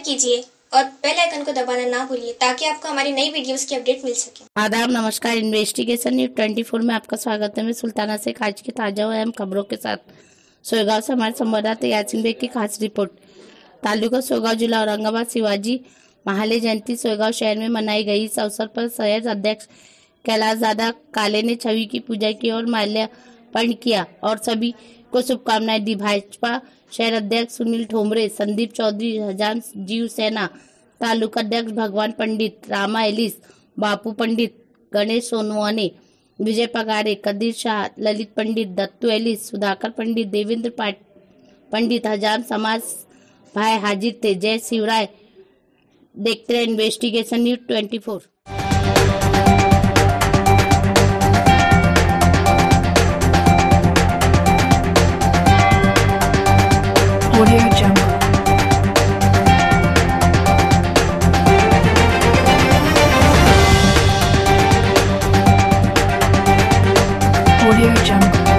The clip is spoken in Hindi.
कीजिए और बेल आइकन को दबाना ना भूलिए ताकि आपको हमारी नई वीडियोस की अपडेट मिल सके। आदाब, नमस्कार। इन्वेस्टिगेशन न्यूज 24 में आपका स्वागत है। मैं सुल्ताना से आज की ताजा और अहम खबरों के साथ सोयगांव से हमारे संवाददाता यासीन बेग की खास रिपोर्ट। तालुका सोयगांव, जिला औरंगाबाद। शिवाजी महाले जयंती सोयगांव शहर में मनाई गई। इस अवसर पर शहर अध्यक्ष कैलाश दादा काले ने छवि की पूजा की और माल्यार्पण किया और सभी को शुभकामनाएं दी। भाजपा शहर अध्यक्ष सुनील ठोमरे, संदीप चौधरी, हजान जीव सेना, तालुका अध्यक्ष भगवान पंडित, रामा एलिस, बापू पंडित, गणेश सोनवाने, विजय पगारे, कदीर शाह, ललित पंडित, दत्तू एलिस, सुधाकर पंडित, देवेंद्र पंडित, हजाम समाज भाई हाजिर थे। जय शिवराय। देखते रहे investigation news 24। Audio Jungle. Audio Jungle.